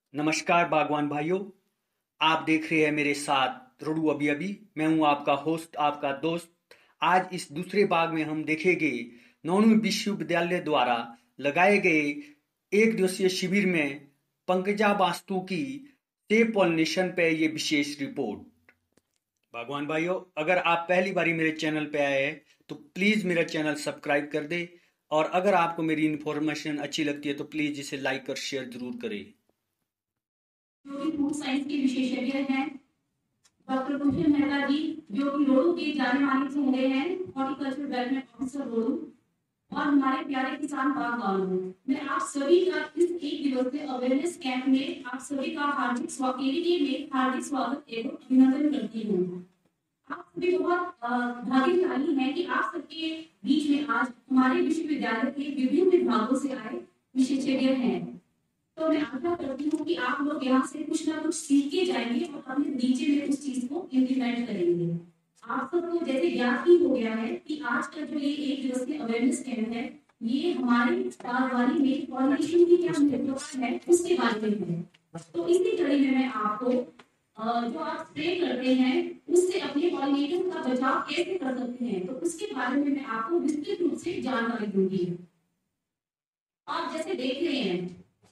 नमस्कार बागवान भाइयों। आप देख रहे हैं मेरे साथ रुडू अभी अभी। मैं हूं आपका होस्ट, आपका दोस्त। आज इस दूसरे भाग में हम देखेंगे नौनवी विश्वविद्यालय द्वारा लगाए गए एक दिवसीय शिविर में पंकजा वास्तु की सेब पॉलिनेशन पे ये विशेष रिपोर्ट। बागवान भाइयों, अगर आप पहली बारी मेरे चैनल पे आए हैं तो प्लीज़ मेरा चैनल सब्सक्राइब कर दे, और अगर आपको मेरी इन्फॉर्मेशन अच्छी लगती है तो प्लीज़ इसे लाइक और शेयर जरूर करें। जो कि फूड साइंस के विशेषज्ञ हैं, डॉक्टर कुशल मेहता जी, जो कि रोडू के जाने माने चेहरे हैं, हॉर्टिकल्चर डेवलपमेंट ऑफिसर रोडू, और हमारे प्यारे किसान बागवानों, मैं आप सभी का इस एक दिवसीय अवेयरनेस कैंप में आप सभी का हार्दिक स्वागत एवं अभिनंदन करती हूँ। आप सभी बहुत भाग्यशाली हैं कि आप सबके बीच में आज हमारे विश्वविद्यालय के विभिन्न विभागों से आए विशेषज्ञ हैं। तो मैं आशा करती हूँ कि आप लोग यहाँ से कुछ ना कुछ सीख के जाएंगे और अपने नीचे में उस चीज को इम्प्लीमेंट करेंगे। आप सबको जैसे ज्ञात ही हो गया है कि आज का जो ये एक दिवसीय अवेयरनेस कैंप है, ये हमारे बागवानी में पॉलिनेशन की क्या महत्वता है उसके बारे में है। तो इसी कड़ी में मैं आपको जो आप स्प्रे करते हैं उससे अपने पॉलिनेटर का बचाव कैसे कर सकते हैं, तो उसके बारे में मैं आपको विस्तृत रूप से जानकारी दूंगी। आप जैसे देख रहे हैं,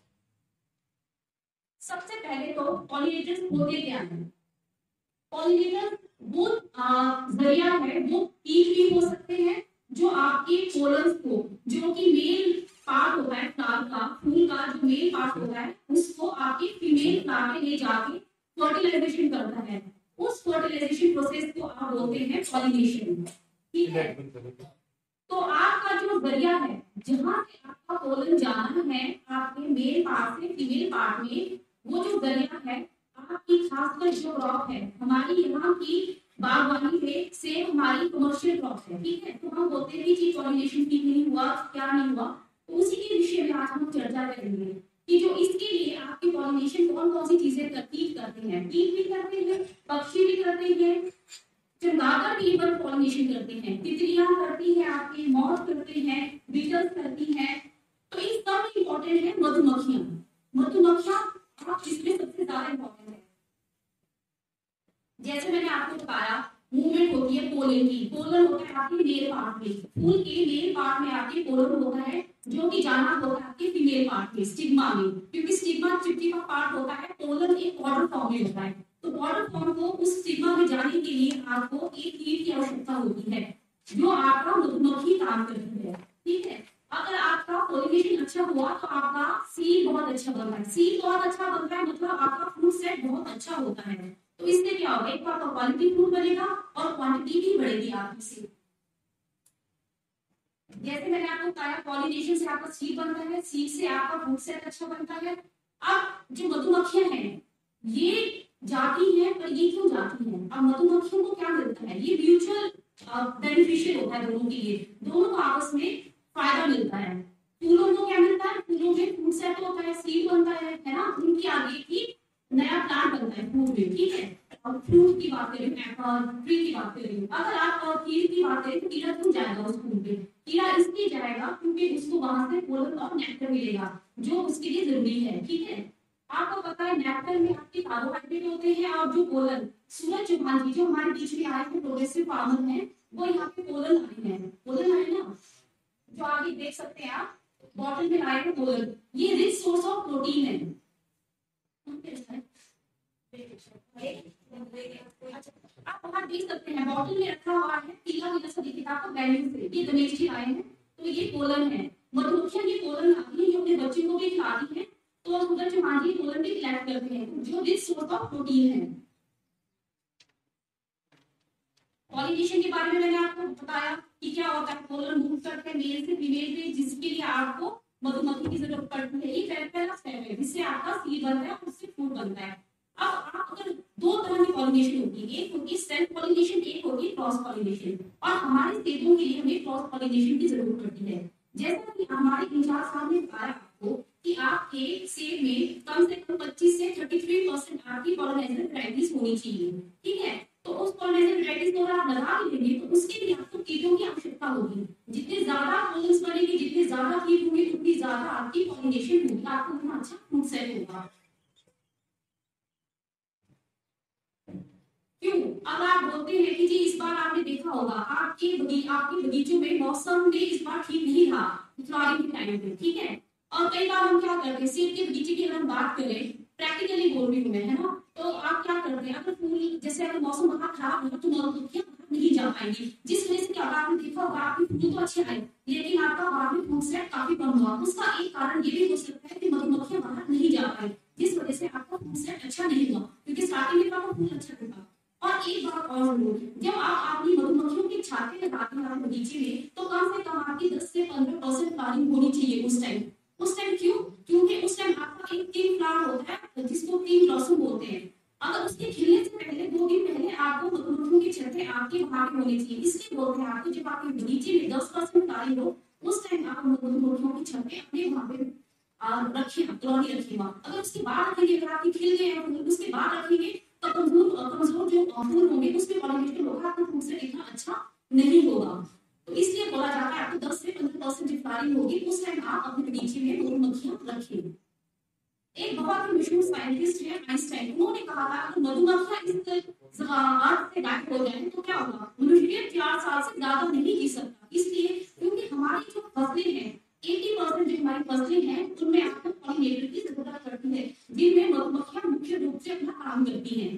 सबसे पहले तो पॉलिनेटर्स होते क्या हैं? पॉलिनेटर वो जरिया है, वो कीट भी हो सकते हैं जो आपके पोलन्स को, जो कि मेल पार्ट होता है फ्लावर का, फूल का जो मेल पार्ट होता है उसको आपके फीमेल फ्लावर में ले जाके फर्टिलाइजेशन करता है। उस फर्टिलाइजेशन प्रोसेस को आप बोलते हैं पॉलिनेशन। ठीक है, तो आपका जो जरिया है जहां से आपका पोलन जाना है आपके मेल पार्ट से फीमेल पार्ट में, वो जो जरिया है आपकी खासकर जो क्रॉप है हमारी यहाँ की बागवानी में सेब हमारी कमर्शियल क्रॉप है। ठीक है, तो हम बोलते हैं कि पॉलिनेशन ठीक नहीं हुआ, क्या नहीं हुआ, तो उसी के विषय में आज हम चर्चा करेंगे कि जो इसके लिए आपकी पॉलिनेशन कौन कौन सी चीजें कीट करते हैं। कीट भी करते हैं, पक्षी भी करते हैं, चमगादड़ भी इवन पॉलिनेशन करते हैं, तितलियां करती हैं, आपके मॉथ करते हैं, बीटल्स करती हैं। तो इस सब में इंपॉर्टेंट है मधुमक्खियां। मधुमक्खियां आप इसमें सबसे ज्यादा इंपॉर्टेंट है। जैसे मैंने आपको बताया, मूवमेंट होती है पोलन की। पोलन होता है आपके मेल पार्ट में, फूल के मेल पार्ट में आपके पोलन होता है, जो कि जाना होता है आपके फीमेल पार्ट में, स्टिग्मा में, क्योंकि स्टिग्मा चिट्ठी का पार्ट होता है, पोलन एक बॉर्डर फॉर्म में होता है। तो बॉर्डर फॉर्म को उस स्टिग्मा में जाने के लिए आपको एक कीट की आवश्यकता होती है, जो आपका मधुमक्खी काम करती है। ठीक है, अगर आपका पॉलिनेशन अच्छा हुआ तो आपका सीड बहुत अच्छा बनता है। सीड बहुत अच्छा बनता है मतलब आपका फ्रूट सेट बहुत अच्छा होता है। तो इससे क्या होगा, एक बार तो क्वालिटी फ्रूट बनेगा और क्वांटिटी भी बढ़ेगी आपकी सीड। जैसे मैंने आपको बताया, पॉलिनेशन से आपका सीड बनता है, सीड से आपका फ्रूट सेट अच्छा बनता है। अब जो मधुमक्खियां हैं ये जाती हैं, पर ये क्यों जाती हैं? अब मधुमक्खियों को क्या मिलता है, ये म्यूचुअल बेनिफिशियल होता है दोनों के लिए, दोनों को आपस में फायदा मिलता है। फूलों को क्या मिलता है, फूलों में फ्रूट सेट होता है, सीड बनता है ना, उनकी आगे की नया प्लांट बनता है फूल में। ठीक है, और फ्रूट की बात करें, ट्री की बात करें, अगर आप कीट की बात करें तो कीड़ा क्यों जाएगा उस फूल पे? कीड़ा इसलिए जाएगा क्योंकि उसको वहां से पोलन और नेक्टर मिलेगा जो उसके लिए जरूरी है। ठीक है, आपको पता है नेक्टर में आपके कार्बोहाइड्रेट होते हैं, और जो पोलन, सूरज चौहान जी जो हमारे बीच में आए थे, प्रोग्रेसिव फार्मर हैं, वो यहाँ पे पोलन लाए हैं। पोलन लाए ना, जो आगे देख सकते हैं आप, बॉटल में लाए हैं पोलन। ये रिच सोर्स ऑफ प्रोटीन है। आप वहां देख सकते हैं बॉटल में रखा हुआ है, पीला पीला सा दिखेगा आपको वैल्यू से, ये गणेश जी आए हैं, तो ये पोलन है। मधुमक्खियां ये पोलन लाती है, जो अपने बच्चों को भी खिलाती है, तो सूरज चौहान जी पोलन भी कलेक्ट करते हैं, जो रिच सोर्स ऑफ प्रोटीन है। पॉलिनेशन के बारे में मैंने आपको बताया कि क्या होता है, पोलन मूव करते हैं मेल से फीमेल पे, जिसके लिए आपको मधुमक्खी की जरूरत पड़ती है। ये पहला स्टेप है, जिससे आपका सीड बनता है और उससे फ्रूट बनता है। अब आप अगर दो तरह की पॉलिनेशन होती है, एक होगी सेल्फ पॉलिनेशन, एक होगी क्रॉस पॉलिनेशन, और हमारे सेबों के लिए हमें क्रॉस पॉलिनेशन की जरूरत पड़ती है। जैसा कि हमारे इंचार्ज साहब ने बताया आपको कि आपके सेब में कम से कम 25 से 33% आपकी पॉलिनेशन वैरायटीज होनी चाहिए। ठीक है, तो उस पॉलिनेशन वैरायटीज को अगर आप लगा भी देंगे तो उसके लिए आपको कीटों की आवश्यकता होगी। जितने ज्यादा पोलन्स बनेंगे, जितने ज्यादा कीट होंगे, उतनी ज्यादा आपकी पॉलिनेशन होगी, आपको उतना अच्छा फ्रूट सेट होगा। क्यों? अब आप बोलते हैं कि जी इस बार आपने देखा होगा आपके बगीचों में मौसम ने इस बार ठीक नहीं रहा फ्लावरिंग के टाइम पे, ठीक है? और कई बार हम क्या करते हैं, सेब के बगीचे की अगर हम बात करें, प्रैक्टिकली बोल रही हूँ मैं, है ना? तो आप क्या करते हैं, अगर फूल जैसे अगर मौसम बहुत खराब होगा तो मधुमक्खियां बाहर नहीं जा पाएंगी, जिस वजह से क्या होगा, आपने देखा होगा आपके फूल तो अच्छे आए लेकिन आपका बाद में फूल सेट काफी कम हुआ। उसका एक कारण ये भी हो सकता है कि मधुमक्खियां बाहर नहीं जा पाई, जिस वजह से आपका फूल सेट अच्छा नहीं हुआ, क्योंकि स्टार्टिंग में तो आपका फूल अच्छा था। और एक बात और जरूर, जब आप अपनी मधुमक्खियों की छाते लगाते हैं अपने बगीचे में, तो कम से कम आपकी 10 से 15% फ्लावरिंग होनी चाहिए उस टाइम। उस टाइम क्यों? क्योंकि उस टाइम आपका एक किंग फ्लावर होता है जिसको किंग ब्लॉसम बोलते हैं। अगर उसके खिलने से पहले 2 दिन पहले आपको मधुमक्खियों की छत्ते आपके वहां पे होनी चाहिए। इसलिए बोलते हैं आपको, जब आपके बगीचे में 10% फ्लावरिंग हो उस टाइम आप मधुमक्खियों की छत्ते अपने वहां पे रखिए, कॉलोनी रखिए वहां। अगर उसके बाद रखेंगे, अगर आपके खिल गए हैं उसके बाद रखेंगे, तो कमजोर जो फूल होंगे उसमें पॉलिनेशन होगा, आपका फूल से इतना अच्छा नहीं होगा। तो इसलिए बोला जाता है आपको 10 से 15% जो फ्लावरिंग होगी उस टाइम आप अपने बगीचे में मधुमक्खियां रखें। एक बहुत ही मशहूर साइंटिस्ट है आइंस्टाइन, उन्होंने कहा था अगर मधुमक्खियां इस अर्थ से गायब हो जाए तो क्या होगा, मनुष्य 4 साल से ज्यादा नहीं जी सकता। इसलिए क्योंकि हमारी जो फसलें हैं, 80% जो हमारी फसलें हैं उनमें आपको पॉलिनेटर की जरूरत पड़ती है, जिनमें मधुमक्खियां मुख्य रूप से अपना काम करती हैं।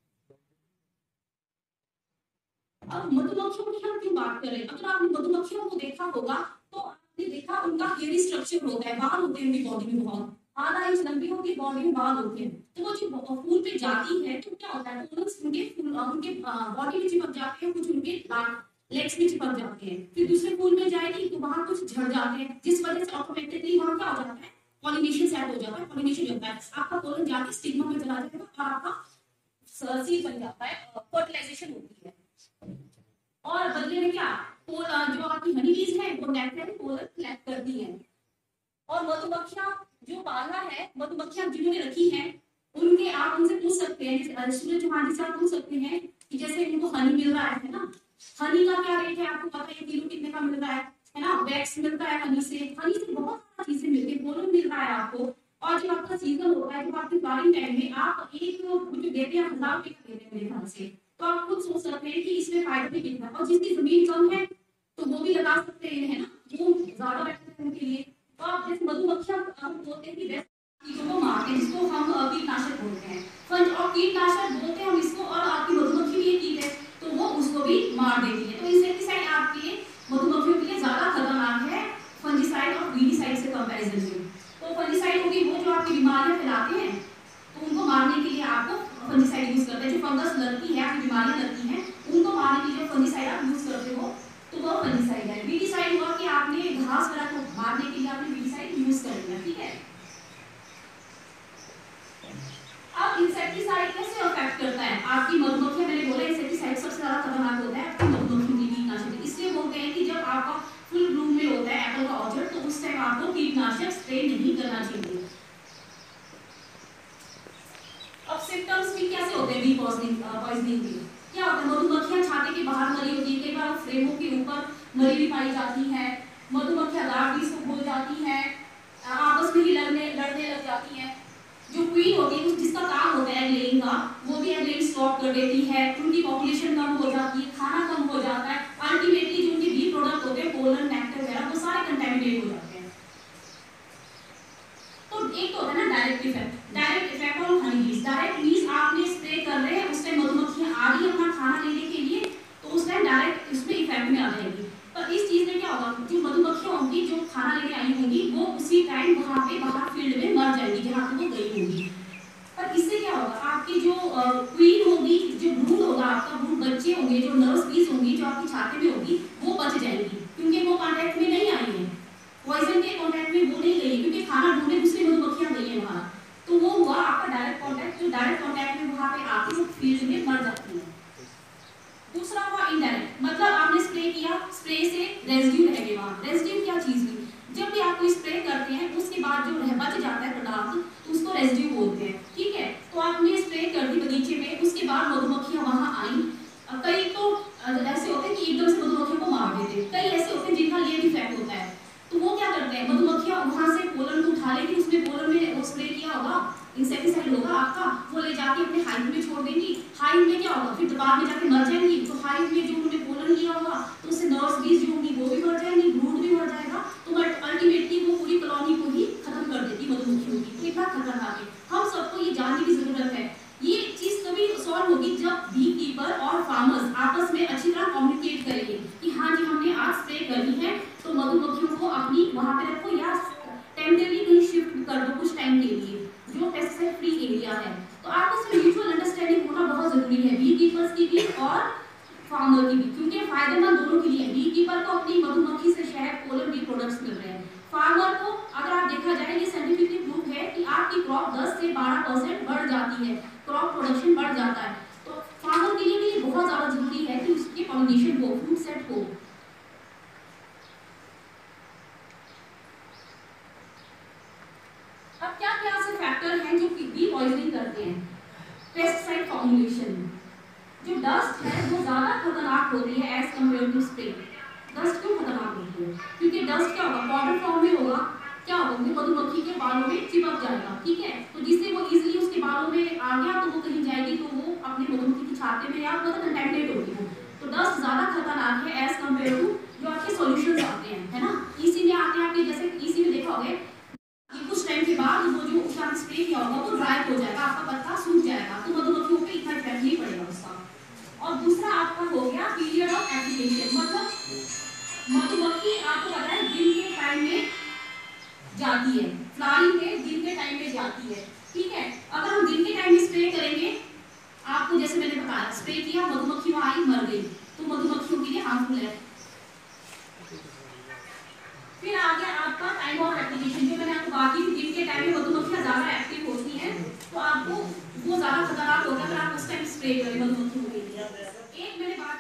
अब मधुमक्खियों की हम क्यों बात करें, अगर आपने मधुमक्खियों को देखा होगा तो आपने देखा उनका हेयरी स्ट्रक्चर होता है, बाल होते हैं उनकी बॉडी में, बहुत आधा इंच लंबी होती है बॉडी में, बाल होते हैं। तो वो जो फूल पे जाती है तो क्या होता है, पोलन्स उनके बॉडी में चिपक जाते हैं, कुछ उनके लेग्स में चिपक जाते हैं, फिर दूसरे फूल में जाएगी तो वहां कुछ झड़ जाते हैं, जिस वजह से ऑटोमेटिकली वहां क्या हो जाता है, पॉलिनेशन सेट हो जाता है। पॉलिनेशन होता है, आपका पोलन जाके स्टिग्मा में चला जाएगा और आपका सीड बन जाता है, फर्टिलाइजेशन होती है। और बदले में क्या, जो आपकी हनी बीज है वो नेक्टर पोलन कलेक्ट करती है। और मधुमक्खियां जो पाला है, मधुमक्खियां जिन्होंने रखी है उनके आप उनसे पूछ सकते हैं, जैसे चौहान से आप पूछ सकते हैं कि जैसे इनको हनी मिल रहा है ना, हनी का क्या रेट है आपको पता है, किलो कितने का मिल रहा है ना, वैक्स मिलता है हनी से बहुत सारी चीजें मिलती है, पोलन मिल रहा है आपको। और जब आपका सीजन होता है, जब आपकी फ्लावरिंग टाइम में आप एक जो देते हैं 1000 रुपए का देते हैं मेरे ख्याल से, तो आप खुद सोच सकते हैं कि इसमें फायदा भी कितना है। और जिसकी जमीन कम है तो वो भी लगा सकते हैं, है ना, वो ज्यादा बेटर है उनके लिए। तो आप जैसे मधुमक्खियां हम बोलते हैं कि बेस्ट कीटों को मारते हैं, जिसको हम कीटनाशक बोलते हैं, फंज और कीटनाशक बोलते हैं हम इसको, और आपकी मधुमक्खी भी ये कीट है तो वो उसको भी मार देती है। तो इंसेक्टिसाइड आपके मधुमक्खियों के लिए ज्यादा खतरनाक है फंजीसाइड और वीडीसाइड से कंपैरिजन में। तो फंजीसाइड होगी वो जो आपकी बीमारियां फैलाते हैं, तो उनको मारने के लिए आपको फंजीसाइड यूज करते हैं। जो फंगस लगती है, आपकी बीमारियां लगती हैं, उनको मारने के लिए फंजीसाइड आप यूज करते हो, तो वो फंजीसाइड है। वीडीसाइड हुआ कि आपने घास वगैरह को मारने के लिए आपने वीडीसाइड यूज कर लिया, ठीक है। अब इंसेक्टिसाइड कैसे अफेक्ट करता है आपकी मधुमक्खियां, मैंने बोला इंसेक्टिसाइड सबसे ज्यादा खतरनाक होता है आपकी मधुमक्खियों के कीटनाशक, इसलिए बोलते हैं कि जब आपका फुल ब्लूम में होता है एप्पल का ऑर्चर्ड, तो उस टाइम आपको कीटनाशक स्प्रे नहीं करना चाहिए। अब सिम्टम्स भी कैसे होते हैं बी पॉइजनिंग के, क्या होता है, मधुमक्खियां छाते के बाहर मरी होती है, कई बार फ्रेमों के ऊपर मरी भी पाई जाती है, मधुमक्खियां लार्वा को भूल जाती हैं, आपस में ही लड़ने लग जाती हैं। जो क्वीन होती है जिसका काम होता है एग लेइंग का, वो भी एग लेइंग स्टॉप कर देती है, उनकी पॉपुलेशन कम हो जाती है, खाना कम हो जाता है, अल्टीमेटली जो उनके बी प्रोडक्ट होते हैं पोलन नेक्टर वगैरह वो सारे कंटेमिनेट हो जाते हैं। तो एक तो होता है ना डायरेक्ट इफेक्ट ऑन हनी बीज। डायरेक्ट बीज आपने स्प्रे कर रहे हैं, उस टाइम मधुमक्खियां आ रही है अपना खाना लेने के लिए, तो उस टाइम डायरेक्ट इसमें इफेक्ट में आ जाएगी। पर इस चीज में क्या होगा, जो मधुमक्खियां होंगी जो खाना लेने आई होंगी वो उसी टाइम वहां पे बाहर फील्ड में मर जाएगी जहां पे वो गई होंगी। पर इससे क्या होगा, आपकी जो क्वीन होगी, जो ब्रूड होगा आपका, ब्रूड बच्चे होंगे, जो नर्स बीज होंगी जो आपकी छाते में होगी, वो बच जाएगी क्योंकि वो कांटेक्ट में नहीं आई है, पॉइजन के कांटेक्ट में वो नहीं गई, क्योंकि खाना ढूंढने दूसरी मधुमक्खियां गई है वहां, तो वो हुआ आपका डायरेक्ट कांटेक्ट, जो डायरेक्ट कांटेक्ट में वहां पे आके वो फील्ड में मर जाती है। दूसरा हुआ इनडायरेक्ट, मतलब आपने स्प्रे किया, स्प्रे से रेजिड्यू रह गए वहां। रेजिड्यू क्या चीज हुई, जब भी आप कोई स्प्रे करते हैं उसके बाद जो बच जाता है पदार्थ, तो उसको रेजिड्यू बोलते हैं, ठीक है। तो आपने स्प्रे कर दी बगीचे में, उसके बाद मधुमक्खियां वहां आई, कई तो ऐसे होते हैं कि एकदम से मधुमक्खियों को मार देते हैं, कई ऐसे होते हैं जिनका लेट इफेक्ट होता है, तो वो क्या करते हैं, मधुमक्खियां वहां से पोलन को उठा लेती, उसमें पोलन में स्प्रे किया होगा इंसेक्टिसाइड होगा आपका, वो ले जाके अपने हाइव में छोड़ देंगी। हाइव में क्या होगा, फिर बाद में जाके मर जाएंगी। तो हाइव में जो उन्होंने पोलन लिया होगा तो उससे नर्स बीज जो होंगी वो भी मर जाएंगी, ब्रूड भी मर जाएगा। तो अल्टीमेटली वो पूरी कॉलोनी को ही खत्म कर देती मधुमक्खियों की। तो इतना खतरनाक है, हम सबको ये जानने की जरूरत है। ये चीज तभी सॉल्व होगी जब बी कीपर और फार्मर्स आपस में अच्छी तरह कम्युनिकेट करेंगे कि हाँ जी हमने आज स्प्रे करनी है, तो मधुमक्खियों को अपनी वहां पे रखो या टेम्परेरी कहीं शिफ्ट कर दो कुछ टाइम के लिए जो पेस्टिसाइड फ्री एरिया है। तो आपस में म्यूचुअल अंडरस्टैंडिंग होना बहुत जरूरी है, बी कीपर्स की भी और फार्मर की भी, क्योंकि फायदेमंद दोनों के लिए। बी कीपर को अपनी मधुमक्खी से शहद, पोलन, बी प्रोडक्ट्स मिल रहे हैं। फार्मर को अगर आप देखा जाए, ये साइंटिफिकली प्रूफ है कि आपकी क्रॉप 10 से 12% बढ़ जाती है, क्रॉप प्रोडक्शन बढ़ जाता है। तो फार्मर के लिए भी ये बहुत ज्यादा जरूरी है कि उसके पॉलिनेशन हो, फ्रूट सेट हो। अब क्या क्या ऐसे फैक्टर हैं जो बी पॉइजनिंग करते हैं। पेस्टिसाइड फॉर्मुलेशन, जो डस्ट है वो ज्यादा खतरनाक होती है as compared to spray. Dust क्यों खतरनाक होती है, क्योंकि डस्ट क्या होगा, पाउडर फॉर्म में होगा, क्या होगा, मधुमक्खी के बालों में चिपक जाएगा, ठीक है। तो जिससे वो इजीली उसके बालों में आ गया तो वो कहीं जाएगी तो वो अपनी मधुमक्खी की छाते में या मतलब कंटेमिनेट होगी वो। तो डस्ट ज्यादा खतरनाक है एज कम्पेयर टू जो आपके सॉल्यूशंस आते हैं, है ना। ईसी में आते हैं आपके, जैसे ईसी में देखा होगा कि कुछ टाइम के बाद वो जो उसका स्प्रे किया होगा वो ड्राई हो जाएगा, आपका पत्ता सूख जाएगा, तो मधुमक्खियों पे इतना इफेक्ट नहीं पड़ेगा उसका। और दूसरा आपका हो गया पीरियड ऑफ एप्लीकेशन, मतलब मधुमक्खी आपको पता है दिन के टाइम में जाती है, फ्लावरिंग में दिन के टाइम में जाती है, ठीक है। अगर हम दिन के टाइम में स्प्रे करेंगे, आपको जैसे मैंने बताया स्प्रे किया, मधुमक्खी वहां आई मर गई, तो मधुमक्खियों के लिए हार्मफुल है। फिर आ गया आपका टाइम ऑफ एप्लीकेशन, जो मैंने आपको बात की, दिन के टाइम में मधुमक्खियां ज्यादा एक्टिव होती हैं, तो आपको वो ज्यादा खतरनाक होगा अगर आप उस टाइम स्प्रे करें मधुमक्खियों के लिए। एक मैंने बात